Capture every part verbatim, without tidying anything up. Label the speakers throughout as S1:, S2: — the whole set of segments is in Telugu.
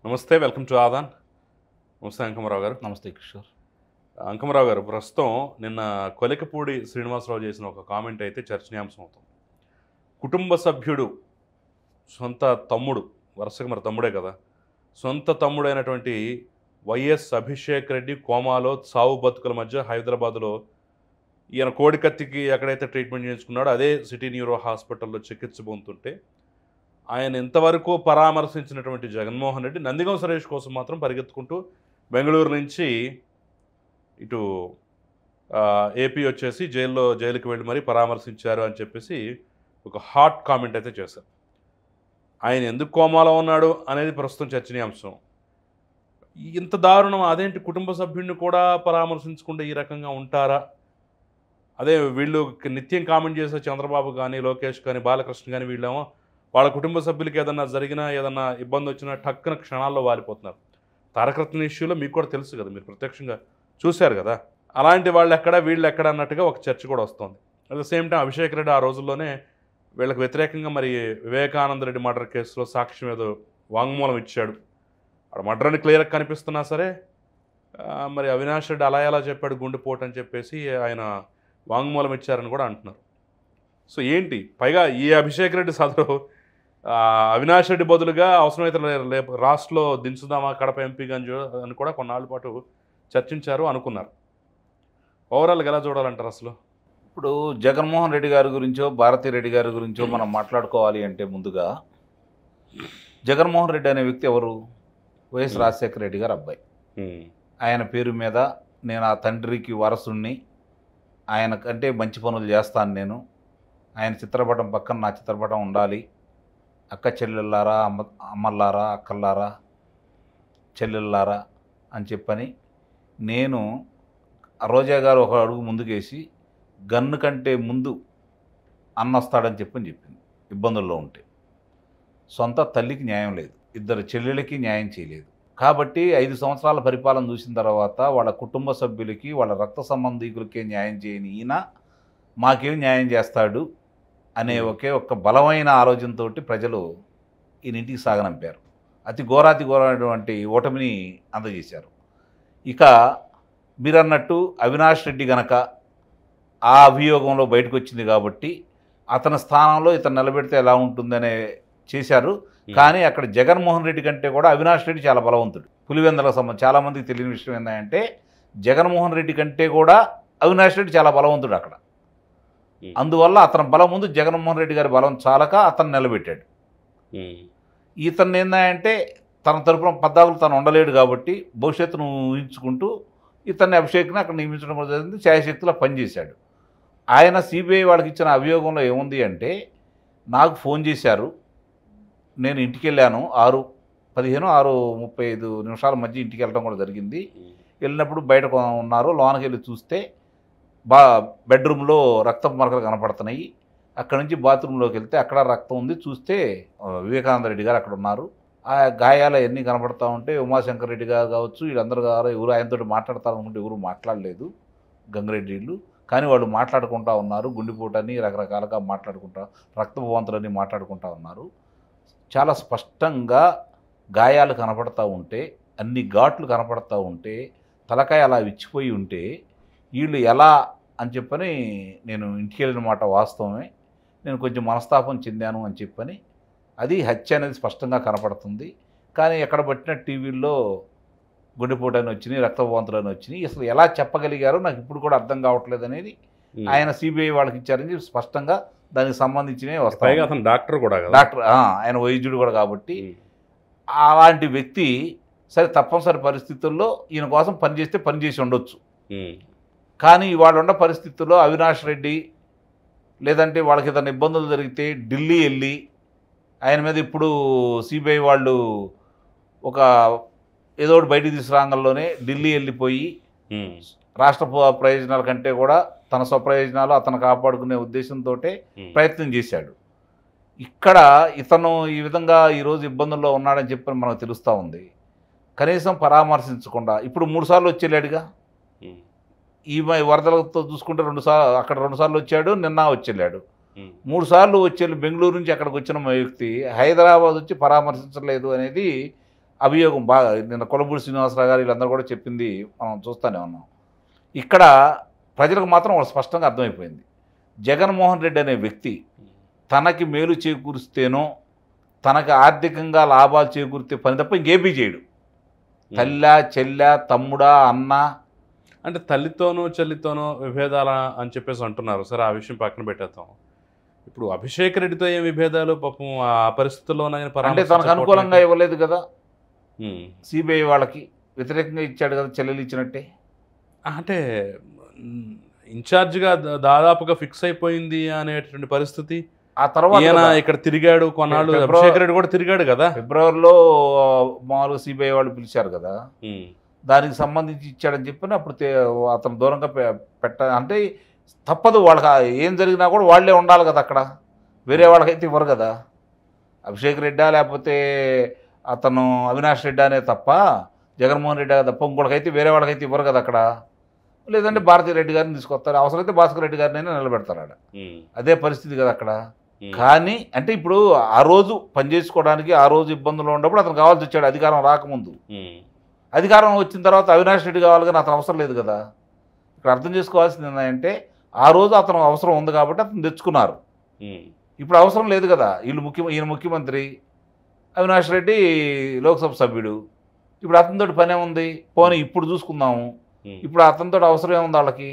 S1: నమస్తే, వెల్కమ్ టు ఆదాన్. నమస్తే అంకమరావు గారు.
S2: నమస్తే కిషోర్.
S1: అంకమరావు గారు, ప్రస్తుతం నిన్న కొలికపూడి శ్రీనివాసరావు చేసిన ఒక కామెంట్ అయితే చర్చనీయాంశం అవుతుంది. కుటుంబ సభ్యుడు, సొంత తమ్ముడు, వరుసగా మరి తమ్ముడే కదా, సొంత తమ్ముడైనటువంటి వైఎస్ అభిషేక్ రెడ్డి కోమాలో సావు బతుకుల మధ్య హైదరాబాద్లో ఈయన కోడికత్తికి ఎక్కడైతే ట్రీట్మెంట్ చేయించుకున్నాడో అదే సిటీ న్యూరో హాస్పిటల్లో చికిత్స పొందుతుంటే ఆయన ఇంతవరకు పరామర్శించినటువంటి జగన్మోహన్ రెడ్డి నందిగం సురేష్ కోసం మాత్రం పరిగెత్తుకుంటూ బెంగళూరు నుంచి ఇటు ఏపీ వచ్చేసి జైల్లో జైలుకి వెళ్ళి మరీ పరామర్శించారు అని చెప్పేసి ఒక హాట్ కామెంట్ అయితే చేశారు. ఆయన ఎందుకు కోమాలో ఉన్నాడు అనేది ప్రస్తుతం చర్చనీయాంశం. ఇంత దారుణం అదేంటి, కుటుంబ సభ్యుడిని కూడా పరామర్శించకుండా ఈ రకంగా ఉంటారా? అదే వీళ్ళు నిత్యం కామెంట్ చేసే చంద్రబాబు కానీ, లోకేష్ కానీ, బాలకృష్ణ కానీ వీళ్ళేమో వాళ్ళ కుటుంబ సభ్యులకి ఏదన్నా జరిగినా, ఏదన్నా ఇబ్బంది వచ్చినా టక్కున క్షణాల్లో వారిపోతున్నారు. తారకరత్న ఇష్యూలో మీకు కూడా తెలుసు కదా, మీరు ప్రత్యక్షంగా చూశారు కదా. అలాంటి వాళ్ళు ఎక్కడ వీళ్ళు ఎక్కడ అన్నట్టుగా ఒక చర్చ కూడా వస్తుంది. At the same time Abhishek Reddy ఆ రోజుల్లోనే వీళ్ళకి వ్యతిరేకంగా మరి వివేకానంద రెడ్డి మర్డర్ కేసులో సాక్ష్యం ఏదో వాంగ్మూలం ఇచ్చాడు. అక్కడ మర్డర్ అని క్లియర్గా కనిపిస్తున్నా సరే మరి అవినాష్ రెడ్డి అలా ఎలా చెప్పాడు గుండెపోటు అని చెప్పేసి ఆయన వాంగ్మూలం ఇచ్చారని కూడా అంటున్నారు. సో ఏంటి, పైగా ఈ అభిషేక్ రెడ్డి సదరు అవినాష్ రెడ్డి బదులుగా అవసరమైతే రేపు రాష్ట్రంలో దించుదామా కడప ఎంపీ గంజు అని కూడా కొన్నాళ్ళ పాటు చర్చించారు, అనుకున్నారు. ఓవరాల్గా ఎలా చూడాలంటారు అసలు?
S2: ఇప్పుడు జగన్మోహన్ రెడ్డి గారి గురించో భారతీ రెడ్డి గారి గురించో మనం మాట్లాడుకోవాలి అంటే ముందుగా జగన్మోహన్ రెడ్డి అనే వ్యక్తి ఎవరు? వైఎస్ రాజశేఖర రెడ్డి గారు అబ్బాయి. ఆయన పేరు మీద నేను ఆ తండ్రికి వారసుణ్ణి, ఆయన కంటే మంచి పనులు చేస్తాను, నేను ఆయన చిత్రపటం పక్కన నా చిత్రపటం ఉండాలి, అక్క చెల్లెళ్ళారా, అమ్మ అమ్మల్లారా, అక్కల్లారా, చెల్లెళ్ళారా అని చెప్పని నేను రోజా గారు ఒక అడుగు ముందుకేసి గన్ను కంటే ముందు అన్న వస్తాడని చెప్పని చెప్పింది. ఇబ్బందుల్లో ఉంటే సొంత తల్లికి న్యాయం లేదు, ఇద్దరు చెల్లెలకి న్యాయం చేయలేదు. కాబట్టి ఐదు సంవత్సరాల పరిపాలన చూసిన తర్వాత వాళ్ళ కుటుంబ సభ్యులకి, వాళ్ళ రక్త సంబంధీకులకే న్యాయం చేయని ఈయన మాకేం న్యాయం చేస్తాడు అనే ఒకే ఒక్క బలమైన ఆలోచనతో ప్రజలు ఈయన ఇంటికి సాగనంపారు. అతి ఘోరాతి ఘోరమైనటువంటి ఓటమిని అందజేశారు. ఇక మీరన్నట్టు అవినాష్ రెడ్డి గనక ఆ అభియోగంలో బయటకు వచ్చింది కాబట్టి అతని స్థానంలో ఇతను నిలబెడితే ఎలా ఉంటుందనే చేశారు. కానీ అక్కడ జగన్మోహన్ రెడ్డి కంటే కూడా అవినాష్ రెడ్డి చాలా బలవంతుడు. పులివెందులకు సంబంధించి చాలామందికి తెలియని విషయం ఏంటంటే జగన్మోహన్ రెడ్డి కంటే కూడా అవినాష్ రెడ్డి చాలా బలవంతుడు అక్కడ. అందువల్ల అతని బలం ముందు జగన్మోహన్ రెడ్డి గారి బలం చాలక అతను నిలబెట్టాడు. ఇతను ఏంటంటే తన తరపున పద్దాకులు తను ఉండలేడు కాబట్టి భవిష్యత్తును ఊహించుకుంటూ ఇతన్ని అభిషేక్ని అక్కడ నియమించడం కూడా జరిగింది. ఛాయశక్తిలో పనిచేశాడు. ఆయన సిబిఐ వాళ్ళకి ఇచ్చిన అభియోగంలో ఏముంది అంటే, నాకు ఫోన్ చేశారు, నేను ఇంటికి వెళ్ళాను, ఆరు పదిహేను ఆరు ముప్పై ఐదు నిమిషాల మధ్య ఇంటికి వెళ్ళడం కూడా జరిగింది. వెళ్ళినప్పుడు బయట ఉన్నారు, లోనకి వెళ్ళి చూస్తే బా బెడ్రూమ్లో రక్తపు మరకలు కనపడుతున్నాయి. అక్కడ నుంచి బాత్రూంలోకి వెళ్తే అక్కడ రక్తం ఉంది, చూస్తే వివేకానంద రెడ్డి గారు అక్కడ ఉన్నారు. ఆ గాయాలు అవన్నీ కనపడతా ఉంటే ఉమాశంకర్ రెడ్డి గారు కావచ్చు, వీళ్ళందరూ గారు ఎవరు ఆయనతో మాట్లాడతారనుకుంటే ఎవరు మాట్లాడలేదు గంగిరెడ్డి వీళ్ళు. కానీ వాళ్ళు మాట్లాడుకుంటూ ఉన్నారు, గుండెపోటని రకరకాలుగా మాట్లాడుకుంటా, రక్తపు వాంతులని మాట్లాడుకుంటూ ఉన్నారు. చాలా స్పష్టంగా గాయాలు కనపడతా ఉంటే, అన్ని ఘాట్లు కనపడతా ఉంటే, తలకాయ అలా విచ్చిపోయి ఉంటే వీళ్ళు ఎలా అని చెప్పని నేను ఇంటికి వెళ్ళిన మాట వాస్తవమే. నేను కొంచెం మనస్తాపం చెందాను అని చెప్పని, అది హత్య అనేది స్పష్టంగా కనపడుతుంది. కానీ ఎక్కడ పట్టిన టీవీల్లో గుండెపోటని వచ్చినాయి, రక్తవాంతులని వచ్చినాయి. అసలు ఎలా చెప్పగలిగారో నాకు ఇప్పుడు కూడా అర్థం కావట్లేదు అనేది ఆయన సిబిఐ వాళ్ళకి ఇచ్చారని స్పష్టంగా దానికి సంబంధించినవి వస్తాయి.
S1: అతను డాక్టర్ కూడా,
S2: డాక్టర్ ఆయన వైద్యుడు కూడా కాబట్టి అలాంటి వ్యక్తి సరే తప్పనిసరి పరిస్థితుల్లో ఈయన కోసం పనిచేస్తే పనిచేసి ఉండొచ్చు. కానీ వాళ్ళు ఉన్న పరిస్థితుల్లో అవినాష్ రెడ్డి లేదంటే వాళ్ళకి ఏదైనా ఇబ్బందులు జరిగితే ఢిల్లీ వెళ్ళి ఆయన మీద ఇప్పుడు సిబిఐ వాళ్ళు ఒక ఏదో ఒకటి బయటికి తీసుకురాగంలోనే ఢిల్లీ వెళ్ళిపోయి రాష్ట్ర ప్రయోజనాల కంటే కూడా తన స్వప్రయోజనాలు అతను కాపాడుకునే ఉద్దేశంతో ప్రయత్నం చేశాడు. ఇక్కడ ఇతను ఈ విధంగా ఈరోజు ఇబ్బందుల్లో ఉన్నాడని చెప్పి మనకు తెలుస్తూ ఉంది. కనీసం పరామర్శించకుండా ఇప్పుడు మూడు సార్లు వచ్చేలాడుగా, ఈ వరదలతో చూసుకుంటే రెండు సార్లు అక్కడ రెండు సార్లు వచ్చాడు, నిన్న వచ్చేళ్ళాడు. మూడు సార్లు వచ్చి బెంగళూరు నుంచి అక్కడికి వచ్చిన వ్యక్తి హైదరాబాద్ వచ్చి పరామర్శించలేదు అనేది అభియోగం బాగా నిన్న కొలబూడి శ్రీనివాసరావు గారు వీళ్ళందరూ కూడా చెప్పింది మనం చూస్తూనే ఉన్నాం. ఇక్కడ ప్రజలకు మాత్రం వాళ్ళు స్పష్టంగా అర్థమైపోయింది. జగన్మోహన్ రెడ్డి అనే వ్యక్తి తనకి మేలు చేకూరిస్తేనో తనకి ఆర్థికంగా లాభాలు చేకూరితే పని తప్ప ఇంకేమీ చేయడు. తల్లా చెల్లా తమ్ముడా అన్న
S1: అంటే తల్లితోనూ చెల్లితోనూ విభేదాల అని చెప్పేసి అంటున్నారు. సరే ఆ విషయం పక్కన పెట్టేద్దాం. ఇప్పుడు అభిషేక్ రెడ్డితో ఏం విభేదాలు పాపం ఆ పరిస్థితుల్లో
S2: అంటే తనకు అనుకూలంగా ఇవ్వలేదు కదా, సిబిఐ వాళ్ళకి వ్యతిరేకంగా ఇచ్చాడు కదా, చెల్లెలు ఇచ్చినట్టే.
S1: అంటే ఇన్ఛార్జ్గా దాదాపుగా ఫిక్స్ అయిపోయింది అనేటువంటి పరిస్థితి.
S2: ఆ తర్వాత
S1: ఈయన ఇక్కడ తిరిగాడు కొన్నాళ్ళు, అభిషేక్ రెడ్డి కూడా తిరిగాడు కదా.
S2: ఫిబ్రవరిలో మామూలుగా సిబిఐ వాళ్ళు పిలిచారు కదా, దానికి సంబంధించి ఇచ్చాడని చెప్పి అప్పుడు అతను దూరంగా పెట్ట అంటే తప్పదు. వాళ్ళకి ఏం జరిగినా కూడా వాళ్ళే ఉండాలి కదా అక్కడ, వేరే వాళ్ళకైతే ఇవ్వరు కదా. అభిషేక్ రెడ్డా లేకపోతే అతను అవినాష్ రెడ్డి అనే తప్ప జగన్మోహన్ రెడ్డి తప్ప ఇంకోటికైతే వేరే వాళ్ళకైతే ఇవ్వరు కదా అక్కడ. లేదంటే భారతీ రెడ్డి గారిని తీసుకొస్తారు, అవసరమైతే భాస్కర్ రెడ్డి గారినైనా నిలబెడతారు ఆడ. అదే పరిస్థితి కదా అక్కడ. కానీ అంటే ఇప్పుడు ఆ రోజు పనిచేసుకోవడానికి ఆ రోజు ఇబ్బందులు ఉన్నప్పుడు అతను కావాల్సి వచ్చాడు అధికారం రాకముందు. అధికారం వచ్చిన తర్వాత అవినాష్ రెడ్డి కావాలి కానీ అతను అవసరం లేదు కదా. ఇక్కడ అర్థం చేసుకోవాల్సింది ఏంటంటే ఆ రోజు అతను అవసరం ఉంది కాబట్టి అతను తెచ్చుకున్నారు. ఇప్పుడు అవసరం లేదు కదా. వీళ్ళు ముఖ్య ఈయన ముఖ్యమంత్రి, అవినాష్ రెడ్డి లోక్సభ సభ్యుడు. ఇప్పుడు అతనితో పనే ఉంది, పోనీ ఇప్పుడు చూసుకుందాము. ఇప్పుడు అతనితో అవసరం ఏముంది వాళ్ళకి?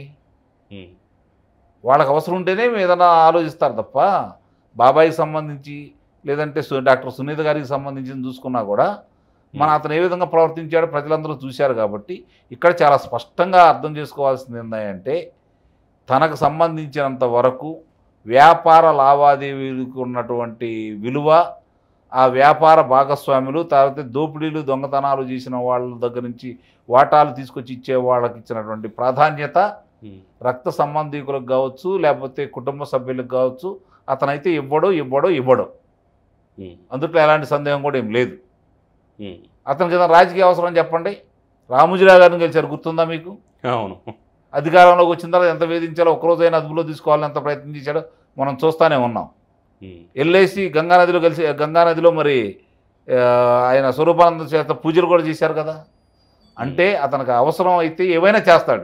S2: వాళ్ళకి అవసరం ఉంటేనే ఏదైనా ఆలోచిస్తారు తప్ప బాబాయికి సంబంధించి లేదంటే డాక్టర్ సునీత గారికి సంబంధించి చూసుకున్నా కూడా మన అతను ఏ విధంగా ప్రవర్తించాడో ప్రజలందరూ చూశారు. కాబట్టి ఇక్కడ చాలా స్పష్టంగా అర్థం చేసుకోవాల్సింది ఏంటంటే తనకు సంబంధించినంత వరకు వ్యాపార లావాదేవీలకు ఉన్నటువంటి విలువ, ఆ వ్యాపార భాగస్వాములు, తర్వాత దోపిడీలు దొంగతనాలు చేసిన వాళ్ళ దగ్గర నుంచి వాటాలు తీసుకొచ్చి ఇచ్చే వాళ్ళకి ఇచ్చినటువంటి ప్రాధాన్యత, రక్త సంబంధికులకు కావచ్చు లేకపోతే కుటుంబ సభ్యులకు కావచ్చు, అతనైతే ఇవ్వడు ఇవ్వడు ఇవ్వడు అందుట్లో ఎలాంటి సందేహం కూడా ఏం లేదు. అతనికి ఏదైనా రాజకీయ అవసరం చెప్పండి. రామోజీరావు గారిని గెలిచారు, గుర్తుందా మీకు?
S1: అవును.
S2: అధికారంలోకి వచ్చిన తర్వాత ఎంత వేధించాలో, ఒక్కరోజైనా అదుపులో తీసుకోవాలని ఎంత ప్రయత్నం చేశాడో మనం చూస్తూనే ఉన్నాం. ఎల్ఐసి గంగానదిలో కలిసి గంగానదిలో మరి ఆయన స్వరూపానంద చేత పూజలు కూడా చేశారు కదా. అంటే అతనికి అవసరం అయితే ఏవైనా చేస్తాడు.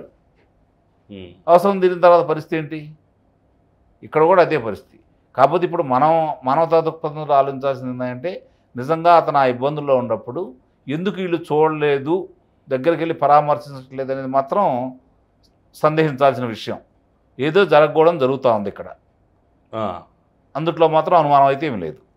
S2: అవసరం తీరిన తర్వాత పరిస్థితి ఏంటి? ఇక్కడ కూడా అదే పరిస్థితి. కాకపోతే ఇప్పుడు మనం మానవతా దృక్పథంలో ఆలోచించాల్సింది ఏంటంటే నిజంగా అతను ఆ ఇబ్బందుల్లో ఉన్నప్పుడు ఎందుకు వీళ్ళు చూడలేదు, దగ్గరికి వెళ్ళి పరామర్శించట్లేదు అనేది మాత్రం సందేహించాల్సిన విషయం. ఏదో జరగకూడడం జరుగుతూ ఉంది ఇక్కడ, అందుట్లో మాత్రం అనుమానం అయితే ఏమి లేదు.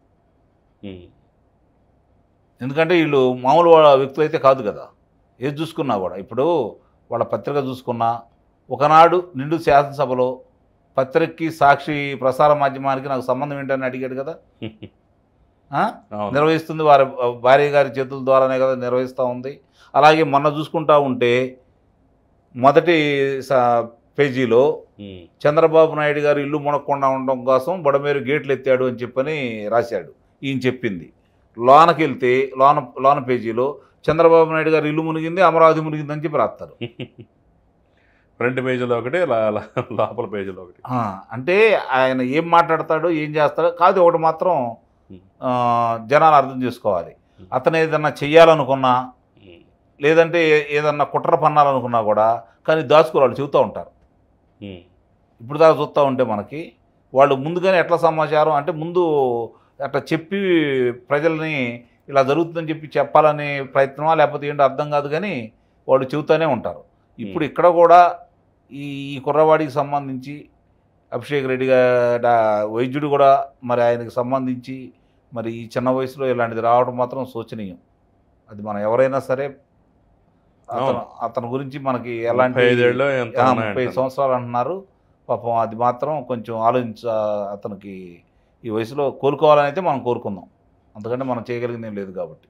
S2: ఎందుకంటే వీళ్ళు మామూలు వ్యక్తులు అయితే కాదు కదా. ఏది చూసుకున్నా కూడా ఇప్పుడు వాళ్ళ పత్రిక చూసుకున్నా, ఒకనాడు నిండు శాసనసభలో పత్రికకి సాక్షి ప్రసార మాధ్యమానికి నాకు సంబంధం ఏంటని అడిగాడు కదా. నిర్వహిస్తుంది వారి భార్య గారి చేతుల ద్వారానే కదా నిర్వహిస్తూ ఉంది. అలాగే మొన్న చూసుకుంటా ఉంటే మొదటి పేజీలో చంద్రబాబు నాయుడు గారు ఇల్లు మునక్కుండా ఉండడం కోసం బొడమేరు గేట్లు ఎత్తాడు అని చెప్పని రాశాడు. ఈయన చెప్పింది లోనకి వెళ్తే లోన లోన పేజీలో చంద్రబాబు నాయుడు గారు ఇల్లు మునిగింది, అమరావతి మునిగింది అని చెప్పి రాస్తారు.
S1: ఫ్రంట్ పేజీలో ఒకటి, లోపల పేజీలో ఒకటి.
S2: అంటే ఆయన ఏం మాట్లాడతాడో ఏం చేస్తాడో కాదు. ఒకటి మాత్రం జనాలు అర్థం చేసుకోవాలి. అతను ఏదన్నా చెయ్యాలనుకున్నా లేదంటే ఏదన్నా కుట్ర పన్నాలనుకున్నా కూడా కానీ దాచుకోవాలి, చెబుతూ ఉంటారు. ఇప్పుడు దాకా చూస్తూ ఉంటే మనకి వాళ్ళు ముందుగానే ఎట్లా సమాచారం అంటే ముందు అట్లా చెప్పి ప్రజల్ని ఇలా జరుగుతుందని చెప్పి చెప్పాలనే ప్రయత్నమా లేకపోతే ఏంటో అర్థం కాదు, కానీ వాళ్ళు చెబుతూనే ఉంటారు. ఇప్పుడు ఇక్కడ కూడా ఈ కుర్రవాడికి సంబంధించి అభిషేక్ రెడ్డి వైద్యుడు కూడా మరి ఆయనకు సంబంధించి మరి ఈ చిన్న వయసులో ఇలాంటిది రావడం మాత్రం శోచనీయం. అది మనం ఎవరైనా సరే అతను అతని గురించి మనకి ఎలాంటి ముప్పై సంవత్సరాలు అంటున్నారు పాపం. అది మాత్రం కొంచెం ఆలోచించ అతనికి ఈ వయసులో కోలుకోవాలని అయితే మనం కోరుకుందాం. అంతకంటే మనం చేయగలిగింది ఏం లేదు కాబట్టి.